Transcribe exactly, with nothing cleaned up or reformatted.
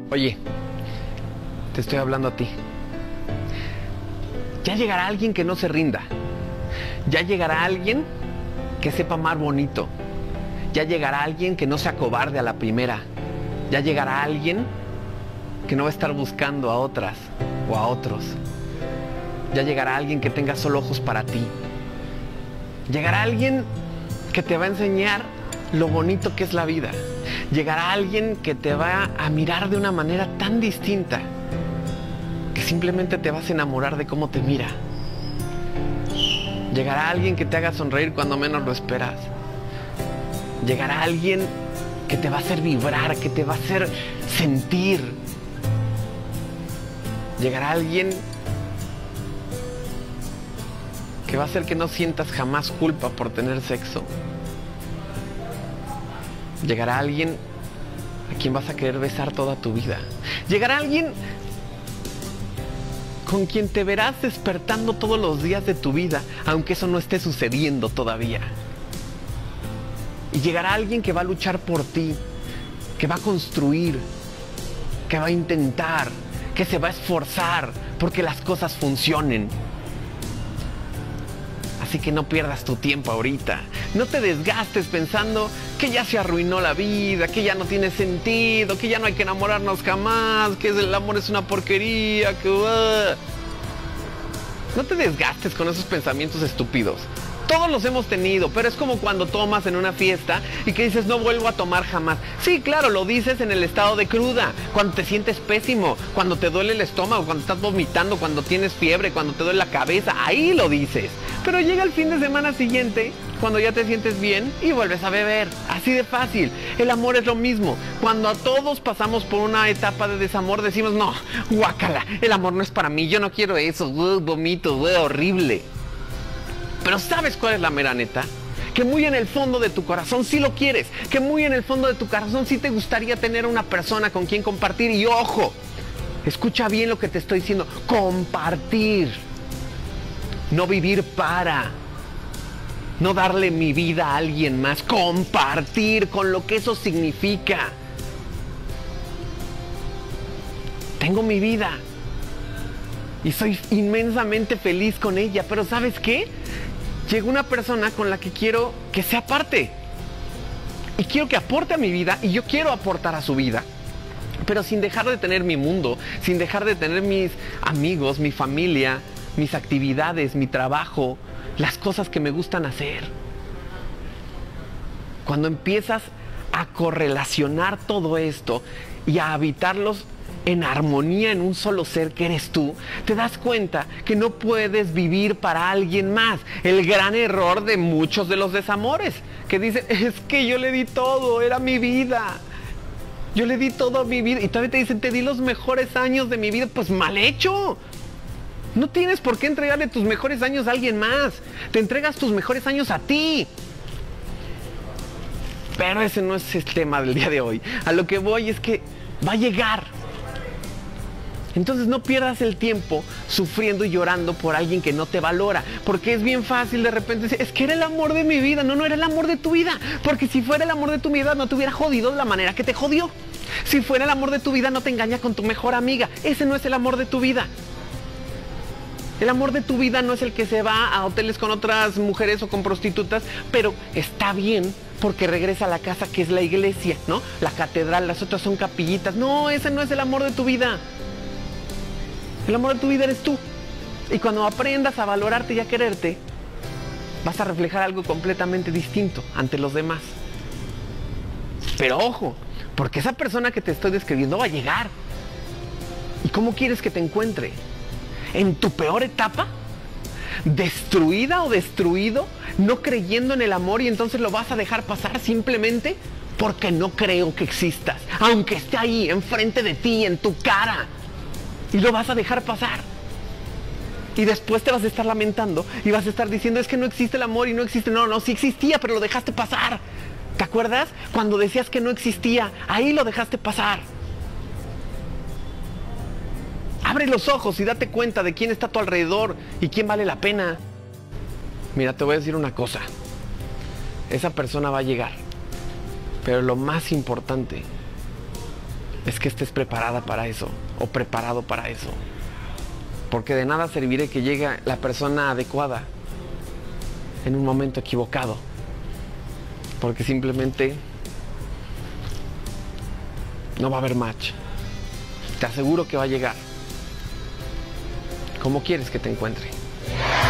Oye, te estoy hablando a ti. Ya llegará alguien que no se rinda. Ya llegará alguien que sepa amar bonito. Ya llegará alguien que no se acobarde a la primera. Ya llegará alguien que no va a estar buscando a otras o a otros. Ya llegará alguien que tenga solo ojos para ti. Llegará alguien que te va a enseñar lo bonito que es la vida. Llegará alguien que te va a mirar de una manera tan distinta que simplemente te vas a enamorar de cómo te mira. Llegará alguien que te haga sonreír cuando menos lo esperas. Llegará alguien que te va a hacer vibrar, que te va a hacer sentir. Llegará alguien que va a hacer que no sientas jamás culpa por tener sexo. Llegará alguien a quien vas a querer besar toda tu vida. Llegará alguien con quien te verás despertando todos los días de tu vida, aunque eso no esté sucediendo todavía. Y llegará alguien que va a luchar por ti, que va a construir, que va a intentar, que se va a esforzar porque las cosas funcionen. Así que no pierdas tu tiempo ahorita. No te desgastes pensando que ya se arruinó la vida, que ya no tiene sentido, que ya no hay que enamorarnos jamás, que el amor es una porquería, que... Uh... No te desgastes con esos pensamientos estúpidos. Todos los hemos tenido, pero es como cuando tomas en una fiesta y que dices no vuelvo a tomar jamás. Sí, claro, lo dices en el estado de cruda, cuando te sientes pésimo, cuando te duele el estómago, cuando estás vomitando, cuando tienes fiebre, cuando te duele la cabeza, ahí lo dices. Pero llega el fin de semana siguiente, cuando ya te sientes bien y vuelves a beber. Así de fácil. El amor es lo mismo. Cuando a todos pasamos por una etapa de desamor, decimos no, guácala, el amor no es para mí, yo no quiero eso, uh, vomito, uh, horrible. Pero ¿sabes cuál es la mera neta? Que muy en el fondo de tu corazón sí lo quieres. Que muy en el fondo de tu corazón sí te gustaría tener una persona con quien compartir. Y ojo, escucha bien lo que te estoy diciendo. Compartir. No vivir para. No darle mi vida a alguien más. Compartir con lo que eso significa. Tengo mi vida. Y soy inmensamente feliz con ella. Pero ¿sabes qué? Llegó una persona con la que quiero que sea parte. Y quiero que aporte a mi vida y yo quiero aportar a su vida. Pero sin dejar de tener mi mundo, sin dejar de tener mis amigos, mi familia, mis actividades, mi trabajo, las cosas que me gustan hacer. Cuando empiezas a correlacionar todo esto y a habitarlos en armonía en un solo ser que eres tú, te das cuenta que no puedes vivir para alguien más. El gran error de muchos de los desamores, que dicen, es que yo le di todo, era mi vida. Yo le di todo a mi vida. Y todavía te dicen, te di los mejores años de mi vida. Pues mal hecho. No tienes por qué entregarle tus mejores años a alguien más. Te entregas tus mejores años a ti. Pero ese no es el tema del día de hoy. A lo que voy es que va a llegar. Entonces no pierdas el tiempo sufriendo y llorando por alguien que no te valora. Porque es bien fácil de repente decir, es que era el amor de mi vida. No, no era el amor de tu vida. Porque si fuera el amor de tu vida no te hubiera jodido de la manera que te jodió. Si fuera el amor de tu vida no te engaña con tu mejor amiga. Ese no es el amor de tu vida. El amor de tu vida no es el que se va a hoteles con otras mujeres o con prostitutas, pero está bien porque regresa a la casa que es la iglesia, ¿no? La catedral, las otras son capillitas. No, ese no es el amor de tu vida. El amor de tu vida eres tú. Y cuando aprendas a valorarte y a quererte, vas a reflejar algo completamente distinto ante los demás. Pero ojo, porque esa persona que te estoy describiendo va a llegar. ¿Y cómo quieres que te encuentre? ¿En tu peor etapa? ¿Destruida o destruido? ¿No creyendo en el amor y entonces lo vas a dejar pasar simplemente porque no creo que existas? Aunque esté ahí, enfrente de ti, en tu cara. Y lo vas a dejar pasar. Y después te vas a estar lamentando y vas a estar diciendo, es que no existe el amor y no existe. No, no, sí existía, pero lo dejaste pasar. ¿Te acuerdas? Cuando decías que no existía, ahí lo dejaste pasar. Abre los ojos y date cuenta de quién está a tu alrededor y quién vale la pena. Mira, te voy a decir una cosa. Esa persona va a llegar. Pero lo más importante, es que estés preparada para eso o preparado para eso. Porque de nada servirá que llegue la persona adecuada en un momento equivocado. Porque simplemente no va a haber match. Te aseguro que va a llegar. ¿Cómo quieres que te encuentre?